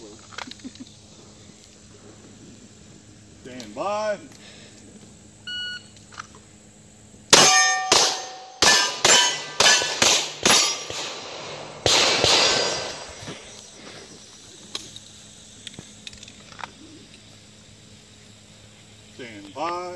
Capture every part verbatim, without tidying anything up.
way. Stand by. Stand by.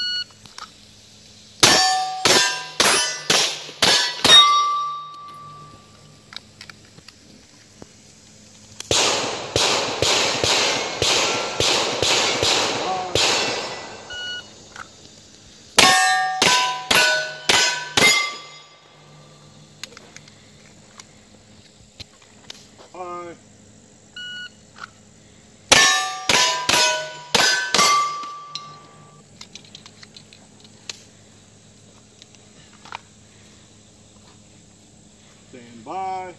Bye. Stand by.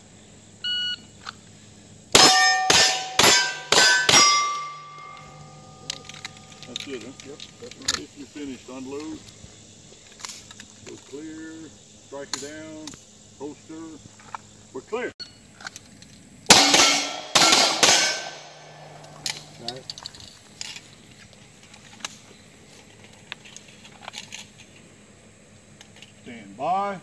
That's it, huh? Yep, that's right. If you're finished, unload. Go clear. Strike her down. Holster. We're clear. Got it. Stand by.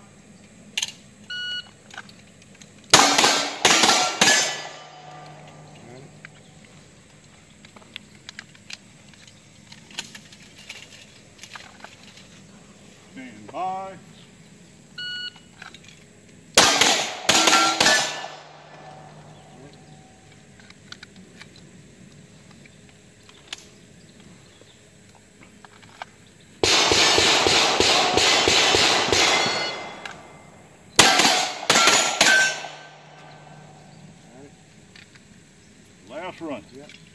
Stand by. Last run. Yep.